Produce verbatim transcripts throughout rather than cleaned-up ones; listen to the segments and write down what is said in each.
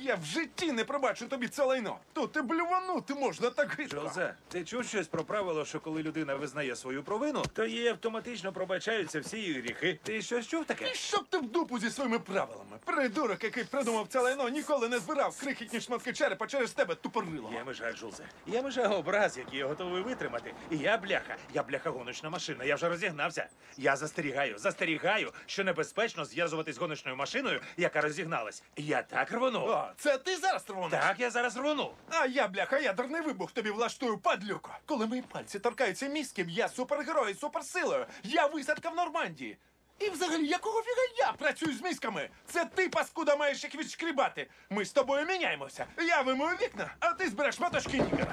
Я в житті не пробачу тобі це лайно. Тут і блюванути можна так гидко. Джозе, ти чув щось про правило, що коли людина визнає свою провину, то їй автоматично пробачаються всі її гріхи? Ти щось чув таке? І щоб ти в дупу зі своїми правилами. Придурок, який придумав це лайно, ніколи не збирав крихітні шматки черепа через тебе, тупорилого. Є межа, Джулзе. Є межа образ, який я готовий витримати. І я бляха. Я бляха гоночна машина. Я вже розігнався. Я застерігаю, застерігаю, що небезпечно зв'язуватись з гоночною машиною, яка розігналась. Я так рвону. О, це ти зараз рвониш? Так, я зараз рвону. А я, бляха, ядерний вибух тобі влаштую, падлюко. Коли мої пальці торкаються мізків, я супергерой з суперсилою. Я висадка в Нормандії. І взагалі, якого фіга я працюю з мізками? Це ти, паскуда, маєш їх відшкрібати. Ми з тобою міняємося. Я вимою вікна, а ти збереш маточки нігера.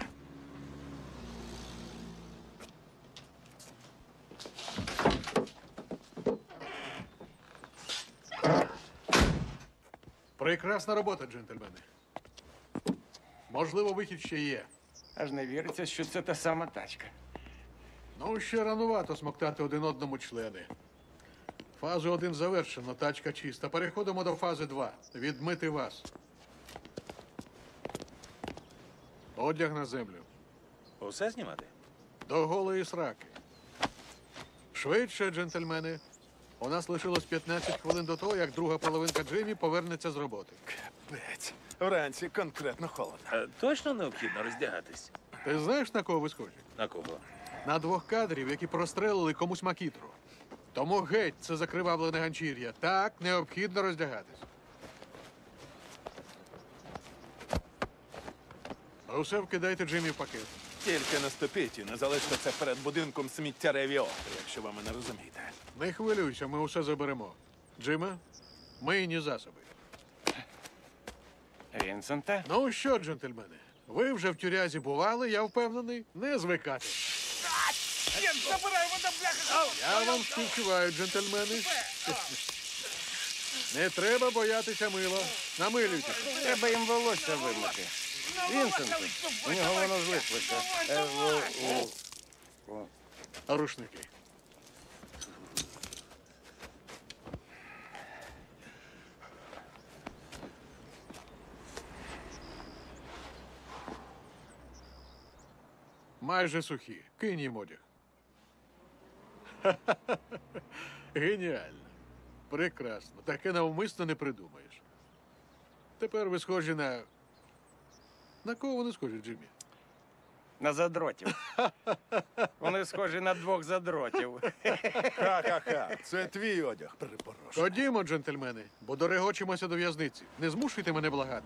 Прекрасна робота, джентльмени. Можливо, вихід ще є. Аж не віриться, що це та сама тачка. Ну, ще ранувато смоктати один одному члени. Фазу один завершено, тачка чиста. Переходимо до фази два. Відмити вас. Одяг на землю. Усе знімати? До голої сраки. Швидше, джентльмени. У нас лишилось п'ятнадцять хвилин до того, як друга половинка Джиммі повернеться з роботи. Капець. Вранці конкретно холодно. А, точно необхідно роздягатись? Ти знаєш, на кого ви схожі? На кого? На двох кадрів, які прострелили комусь макітру. Тому геть це закривавлене ганчір'я. Так, необхідно роздягатись. А усе вкидайте Джиммі в пакет. Тільки не ступіть і не залиште це перед будинком сміття Ревіо, якщо ви мене розумієте. Не хвилюйся, ми усе заберемо. Джиме, мийні засоби. Вінсенте? Ну що, джентльмени, ви вже в тюрязі бували, я впевнений, не звикати. Я забираю вода, бляха! Я вам співчуваю, джентльмени. Не треба боятися мила. Намилюйтеся. Треба їм волосся вимити. Вінсенте, у нього воно злиплося. Е, в- у- у- А рушники. Майже сухі. Кинь їм одяг. Геніально. Прекрасно. Таке навмисно не придумаєш. Тепер ви схожі на... На кого вони схожі, Джиммі? На задротів. Вони схожі на двох задротів. Ха-ха-ха, це твій одяг, перепрошую. Ходімо, джентльмени, бо дорегочимося до в'язниці. Не змушуйте мене благати.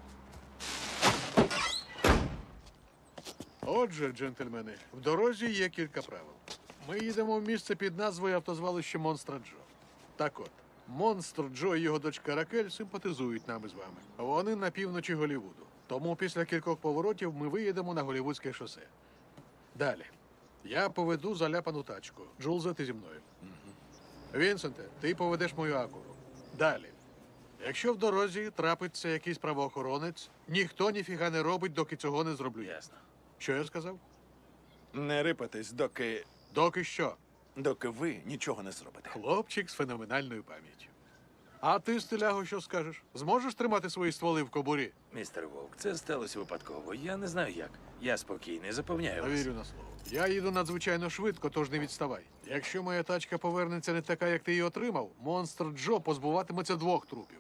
Отже, джентльмени, в дорозі є кілька правил. Ми їдемо в місце під назвою автозвалище Монстра Джо. Так от, Монстр Джо і його дочка Ракель симпатизують нам із вами. Вони на півночі Голлівуду. Тому після кількох поворотів ми виїдемо на Голлівудське шосе. Далі. Я поведу заляпану тачку. Джулзе, ти зі мною. Вінсенте, ти поведеш мою акуру. Далі. Якщо в дорозі трапиться якийсь правоохоронець, ніхто ніфіга не робить, доки цього не зроблю. я. Ясно. Що я сказав? Не рипатись, доки... Доки що? доки ви нічого не зробите. Хлопчик з феноменальною пам'яттю. А ти, стиляго, що скажеш? Зможеш тримати свої стволи в кобурі? Містер Вовк, це сталося випадково. Я не знаю як. Я спокійний, запевняю вас. Вірю на слово. Я їду надзвичайно швидко, тож не відставай. Якщо моя тачка повернеться не така, як ти її отримав, монстр Джо позбуватиметься двох трупів.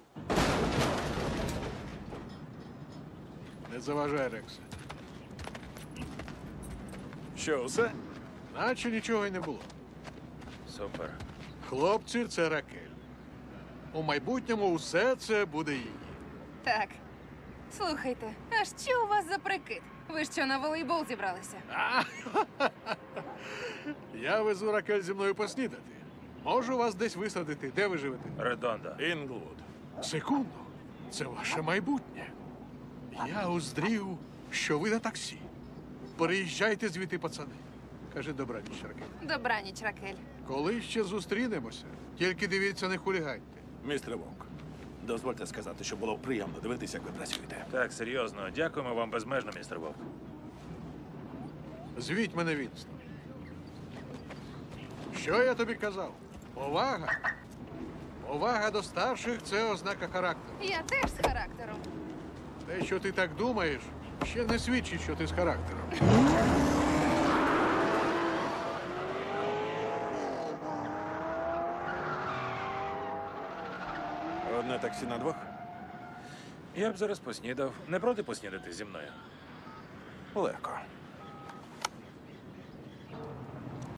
Не заважай, Рексе. Що, все? Наче нічого й не було. Супер. Хлопці, це Ракель. У майбутньому усе це буде її. Так. Слухайте, а що у вас за прикид? Ви що, на волейбол зібралися? Я везу Ракель зі мною поснідати. Можу вас десь висадити. Де ви живете? Редонда. Інглвуд. Секунду. Це ваше майбутнє. Я уздрів, що ви на таксі. Переїжджайте звідти, пацани. Каже, добраніч, Ракель. Добраніч, Ракель. Коли ще зустрінемося, тільки дивіться, не хуліганьте. Містер Вовк, дозвольте сказати, що було приємно дивитися, як ви працюєте. Так, серйозно. Дякуємо вам безмежно, містер Вовк. Звіть мене Вінстон. Що я тобі казав? Повага. Повага до старших – це ознака характеру. Я теж з характером. Те, що ти так думаєш, ще не свідчить, що ти з характером. Одне таксі на двох? Я б зараз поснідав. Не проти поснідати зі мною? Легко.